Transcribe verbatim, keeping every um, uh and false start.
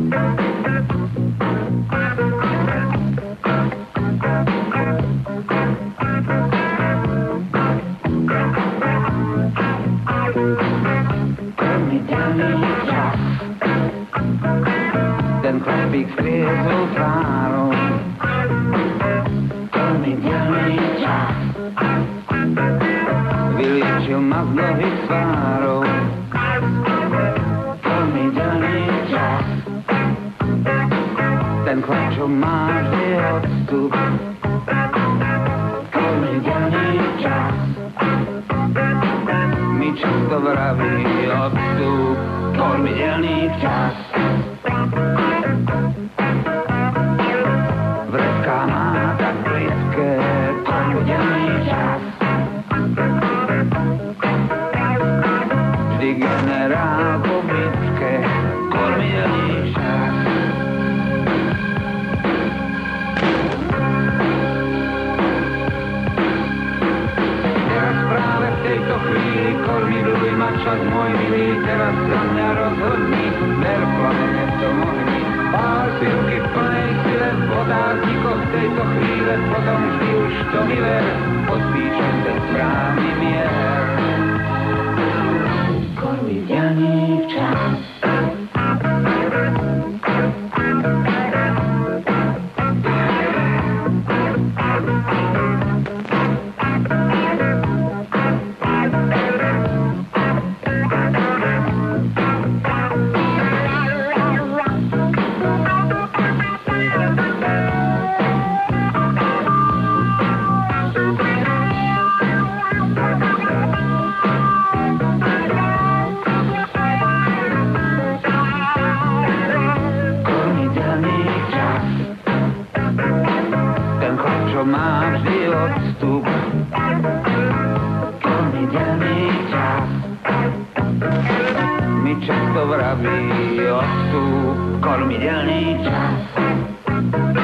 Ten chlapík striezol tvárou, kormidelný čas. Vyliečil ma z mnohých svárov, kormidelný čas. Ten chlap, čo má vždy odstup, kormidelný čas. Mi často vraví odstup, kormidelný čas. Vredka má tak blízke, kormidelný čas. Vždy generál po bitke, kormidelný čas. Teraz práve v tejto chvíli kormiduj ma čas môj milý, teraz za mňa rozhodni, ver plamene v tom ohni. Pár si ruky v plnej sile, v otázníkoch tejto chvíle, potom vždy už to mi ver, podpíšem ten správny mier. Kormidelný čas. Má vždy odstup, kormidelný čas. Mi často vraví odstup, kormidelný čas.